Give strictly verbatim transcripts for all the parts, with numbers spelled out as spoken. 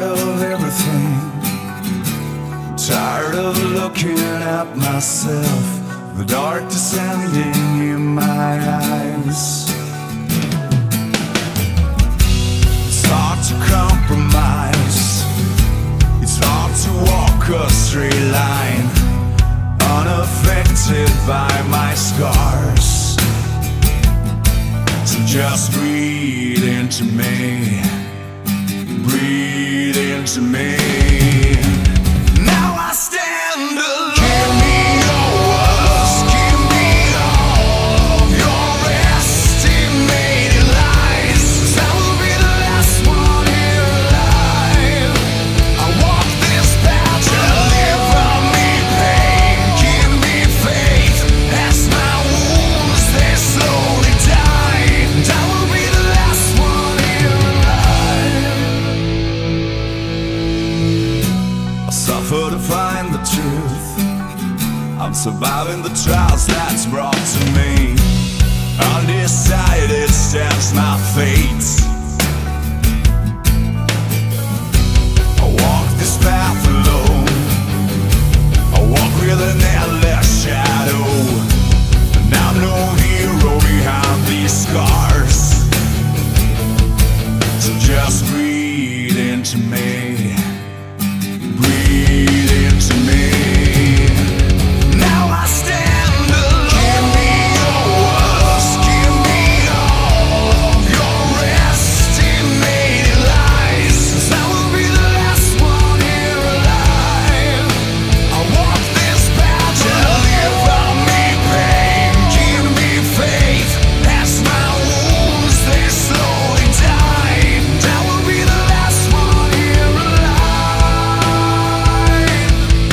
of everything. Tired of looking at myself, the dark descending in my eyes. It's hard to compromise, it's hard to walk a straight line, unaffected by my scars. So just breathe into me, breathe into me. Now I stand alone. Give me your words, give me all of your estimated lies, 'cause I will be the last one here alive. I walk this path to live from me pain. Give me faith as my wounds they slowly die, and I will be the last one here alive. I suffer to find the truth, I'm surviving the trials that's brought to me. Undecided stands my fate. I walk this path alone, I walk with an endless shadow, and I'm no hero behind these scars. So just breathe into me, breathe into me. Now I stand alone. Give me your words, give me all of your estimated lies, 'cause I will be the last one here alive. I walk this path to live from me pain. Give me faith as my wounds they slowly die, and I will be the last one here alive.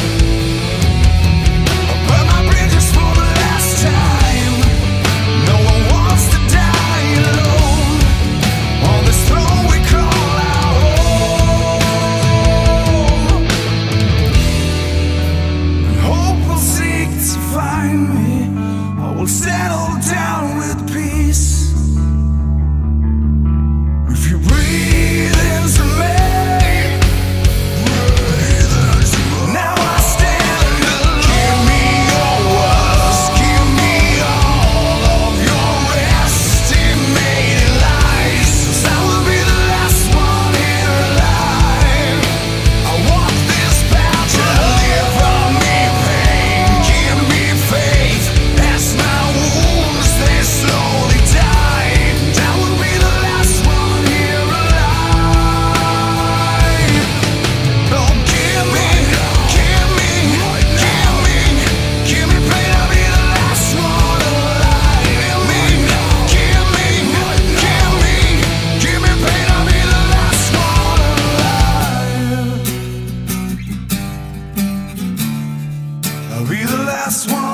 I burn my bridges for the last time. No one wants to die alone on this throne we call our home. And hope will seek to find me, I will settle down with peace. If you breathe into me, breathe into me. Now I stand alone. Give me your words, give me all of your estimated lies, 'cause I will be the last one here alive. I walk this path to live from me pain. Give me faith as my wounds they slowly die, and I will be the last one here alive. Oh, give me, give me, give me, give me pain, I'll be the last one alive. Give me, give me, give me, give me pain, I'll be the last one alive. I'll be the last one